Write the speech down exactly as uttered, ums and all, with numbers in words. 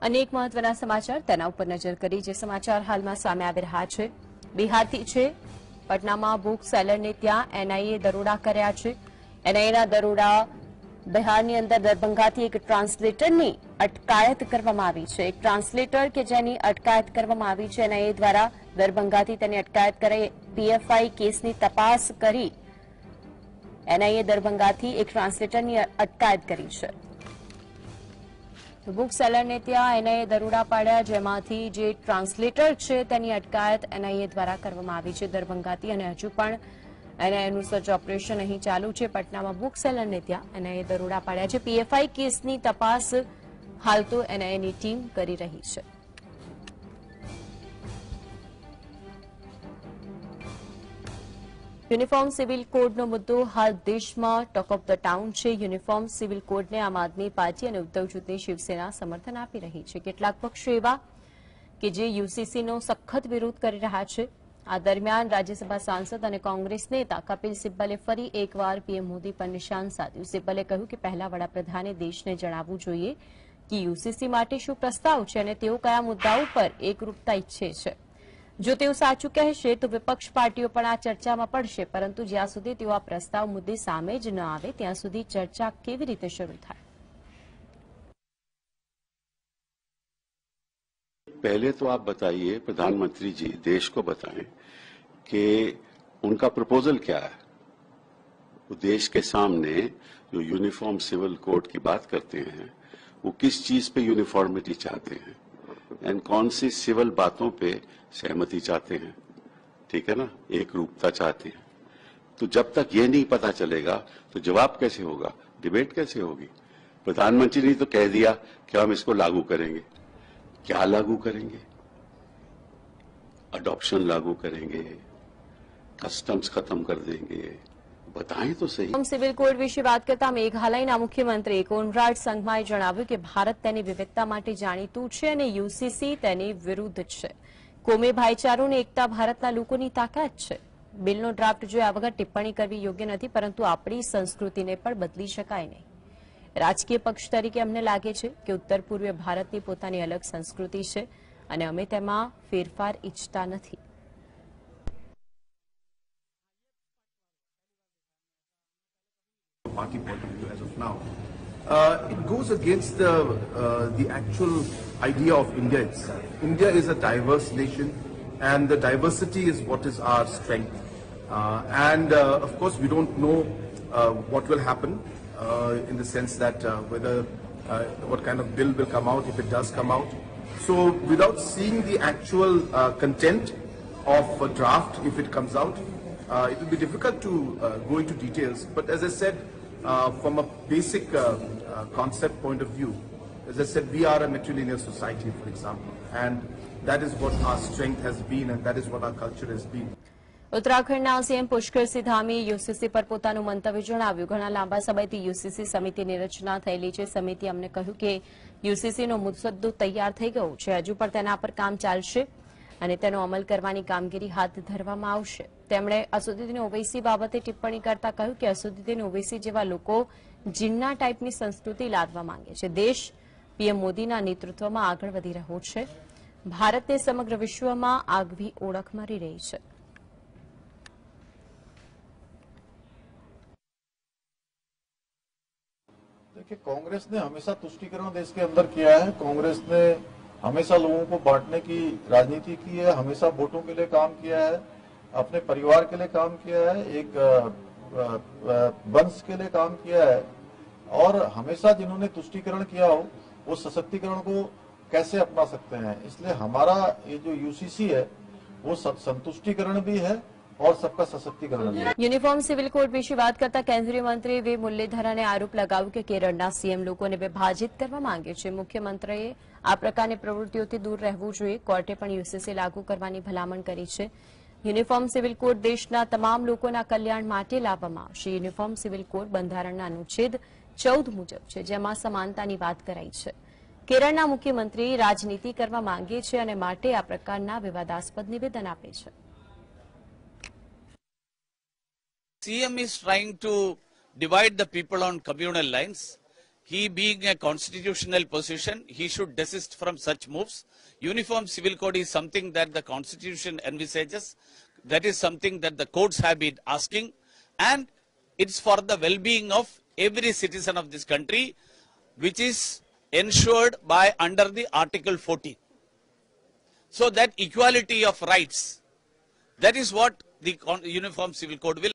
અનેક મહત્વના સમાચાર તેના ઉપર નજર કરી જે સમાચાર હાલમાં સામે આવી રહ્યા છે બિહારથી છે પટનામાં બુક સેલરને ત્યાં એનઆઈએ દરોડા કર્યા છે એનઆઈના દરોડા બિહારની અંદર દરભંગાથી એક ટ્રાન્સલેટરની અટકાયત કરવામાં આવી છે એક ટ્રાન્સલેટર કે જેની અટકાયત કરવામાં આવી છે એનઆઈએ દ્વારા દરભંગાથી તેની અટકાયત કરી પીએફઆઈ કેસની તપાસ કરી એનઆઈએ દરભંગાથી એક ટ્રાન્સલેટરની અટકાયત કરી છે બુક સેલરને ત્યાં એનઆઈએ દરોડા પાડ્યા જેમાંથી જે ટ્રાન્સલેટર છે તેની અટકાયત એનઆઈએ દ્વારા કરવામાં આવી છે દરભંગાથી અને હજુ પણ એનઆઈએનું સર્ચ ઓપરેશન અહીં ચાલુ છે પટનામાં બુક સેલરને ત્યાં એનઆઈએ દરોડા પાડ્યા છે પીએફઆઈ કેસની તપાસ હાલ તો એનઆઈએની ટીમ કરી રહી છે યુનિફોર્મ સિવિલ કોડનો મુદ્દો હાલ દેશમાં ટોક ઓફ ધ ટાઉન છે યુનિફોર્મ સિવિલ કોડને આમ આદમી પાર્ટી અને ઉદ્ધવ જૂથની શિવસેના સમર્થન આપી રહી છે કેટલાક પક્ષો એવા કે જે યુસીસીનો સખત વિરોધ કરી રહ્યા છે આ દરમિયાન રાજ્યસભા સાંસદ અને કોંગ્રેસ નેતા કપિલ સિબ્બલે ફરી એકવાર પીએમ મોદી પર નિશાન સાધ્યું સિબ્બલે કહ્યું કે પહેલા વડાપ્રધાને દેશને જણાવવું જોઈએ કે યુસીસી માટે શું પ્રસ્તાવ છે અને તેઓ કયા મુદ્દાઓ પર એકરૂપતા ઈચ્છે છે જો તેઓ સાચું કહેશે તો વિપક્ષ પાર્ટીઓ પણ આ ચર્ચામાં પડશે પરંતુ જ્યાં સુધી તેઓ આ પ્રસ્તાવ મુદ્દે સામે જ ન આવે ત્યાં સુધી ચર્ચા કેવી રીતે શરૂ થાય पहले तो आप बताइए प्रधानमंत्री जी देश को बताएं कि उनका प्रपोजल क्या है वो देश के सामने जो यूनिफॉर्म सिविल कोड की बात करते हैं वो किस चीज पे यूनिफॉर्मिटी चाहते हैं एंड कौन सी सिविल बातों पे सहमति चाहते हैं ठीक है ना एक रूपता चाहते हैं तो जब तक ये नहीं पता चलेगा तो जवाब कैसे होगा डिबेट कैसे होगी प्रधानमंत्री ने तो कह दिया कि हम इसको लागू करेंगे क्या लागू करेंगे अडॉप्शन लागू करेंगे कस्टम्स खत्म कर देंगे बताएं तो सही सिविल कोड विषे बात करता मेघालयના મુખ્યમંત્રી કોનરાડ સંગમાએ જણાવ્યું કે ભારત તેની વિવિધતા માટે જાણીતું છે અને યુસીસી તેની વિરુદ્ધ છે કોમી ભાઈચારો અને એકતા ભારતના લોકોની તાકાત છે બિલનો ડ્રાફ્ટ જોયા વગર ટિપ્પણી કરવી યોગ્ય નથી પરંતુ આપણી સંસ્કૃતિને પણ બદલી શકાય નહીં રાજકીય પક્ષ તરીકે અમને લાગે છે કે ઉત્તર પૂર્વીય ભારતની પોતાની અલગ સંસ્કૃતિ છે અને અમે તેમાં ફેરફાર ઈચ્છતા નથી Party point of view as of now, uh, it goes against the uh, the actual idea of India itself. India is a diverse nation, and the diversity is what is our strength. Uh, and uh, of course, we don't know uh, what will happen. Uh, in the sense that uh, whether uh, what kind of bill will come out if it does come out. So without seeing the actual uh, content of a draft if it comes out, uh, it will be difficult to uh, go into details. But as I said, uh, from a basic uh, uh, concept point of view, as I said, we are a matrilineal society, for example, and that is what our strength has been and that is what our culture has been. ઉત્તરાખંડના CM Pushkar Singh ધામીએ UCC પર પોતાનું મંતવ્ય જણાવ્યું ઘણા લાંબા સમયથી UCC સમિતિની રચના થયેલી છે સમિતિ અમને કહ્યું કે યુસીસીનો મુસદ્દો તૈયાર થઈ ગયો છે હજુ પણ તેના પર કામ ચાલશે અને તેનો અમલ કરવાની કામગીરી હાથ ધરવામાં આવશે તેમણે અસદુદ્દીન ઓવૈસી બાબતે ટિપ્પણી કરતા કહ્યું કે અસદુદ્દીન ઓવૈસી જેવા લોકો જીન્ના ટાઈપની સંસ્કૃતિ લાદવા માંગે છે દેશ પીએમ મોદીના નેતૃત્વમાં આગળ વધી રહ્યો છે ભારતને સમગ્ર વિશ્વમાં આગવી ઓળખ મળી રહી છે देखिए कांग्रेस ने हमेशा तुष्टीकरण देश के अंदर किया है कांग्रेस ने हमेशा लोगों को बांटने की राजनीति की है हमेशा वोटों के लिए काम किया है अपने परिवार के लिए काम किया है एक वंश के लिए काम किया है और हमेशा जिन्होंने तुष्टीकरण किया हो वो सशक्तिकरण को कैसे अपना सकते हैं इसलिए हमारा ये जो यूसीसी है वो संतुष्टिकरण भी है और सबका सशक्तिकरण भी है યુનિફોર્મ સિવિલ કોડ વિશે વાત કરતા કેન્દ્રીય મંત્રી વી મુરલીધરને આરોપ લગાવ્યો કે કેરળના સીએમ લોકોને વિભાજિત કરવા માંગે છે મુખ્યમંત્રીએ આ પ્રકારની પ્રવૃત્તિઓથી દૂર રહેવું જોઈએ કોર્ટે પણ યુસીસી લાગુ કરવાની ભલામણ કરી છે યુનિફોર્મ સિવિલ કોડ દેશના તમામ લોકોના કલ્યાણ માટે લાવવામાં આવશે યુનિફોર્મ સિવિલ કોડ બંધારણના અનુચ્છેદ ચૌદ મુજબ છે જેમાં સમાનતાની વાત કરાઈ છે કેરળના મુખ્યમંત્રી રાજનીતિ કરવા માંગે છે અને માટે આ પ્રકારના વિવાદાસ્પદ નિવેદન આપે છે C M is trying to divide the people on communal lines. he being a constitutional position, he should desist from such moves. Uniform Civil Code is something that the Constitution envisages. That is something that the courts have been asking, and it's for the well-being of every citizen of this country, which is ensured by under the Article fourteen. So that equality of rights, that is what the Uniform Civil Code will